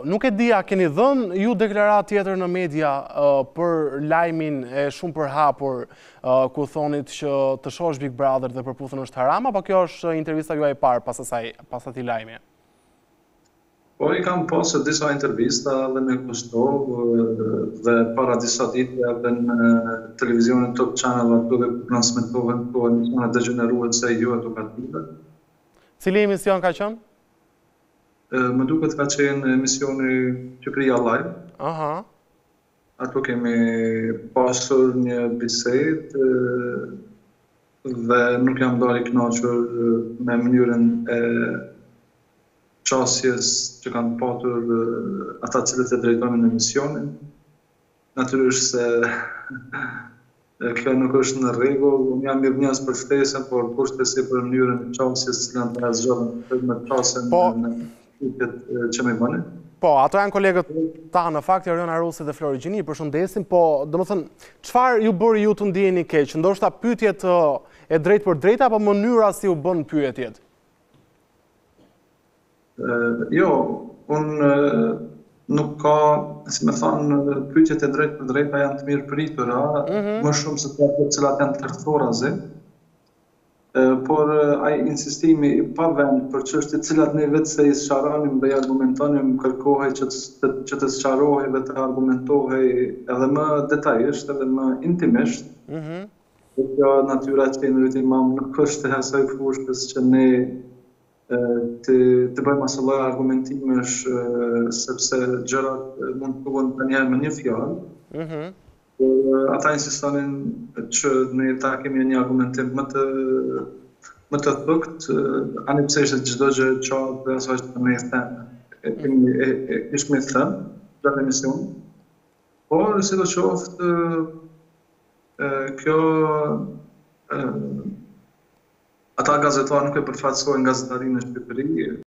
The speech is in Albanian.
nuk e dia, keni dhënë ju deklaratë tjetër në media për lajmin e shumë përhapur ku thonit që të shohësh Big Brother dhe përputhën është haram, apo kjo është intervista juaj e parë pas atij lajmi? Po, i kam pasur disa intervista dhe në Kosovë dhe para disa ditëve edhe në televizionin Top Channel aty dhe transmetohen këto emisione degeneruese jo edukative. Cili emision ka qenë? Më duket ka qenë emisioni Shqipëria Live. Aha. Ato kemi pasur një bisedë dhe nuk jam dalë i kënaqur me mënyrën e qasjes që kanë patur ata cilët e drejtonin emisionin. Natyrisht se kjo nuk është në rregull, unë jam mirënjohës për ftesën, por kushtesi për mënyrën e qasjes që kanë të zgjodhen me qasjen në që me bëni. Po, ato janë kolegët ta në fakt, Ariona Rusi dhe Flori Gjini, përshëndesim, po domethënë çfarë ju bëri ju të ndjeni keq? Ndoshta pyetjet e drejtë për drejtë apo mënyra si u bën pyetjet? Jo, unë nuk ka, si me thanë, pyetjet e drejtë për drejta janë të mirë pritura, më shumë se të cilat janë të rrethorazi. Por ai insistimi i pa vend për çështje të cilat ne vetë se i sqaronim dhe i argumentonim kërkohej që të sqarohej dhe të argumentohej edhe më detajisht, edhe më intimisht. Kjo natyra që në rritimam nuk është të asaj fushës që ne të bëjmë asë lloj argumentimesh sepse gjërat mund të thuhen ndonjëherë me një fjalë. Ata insistonin që ne ta kemi një argumentim më të thukt, ani pse ishte çdo gjë e qartë dhe asaj që ne kemi thënë në emision. Por sidoqoftë kjo ata gazetarë nuk e përfaqësojnë gazetarinë në Shqipëri.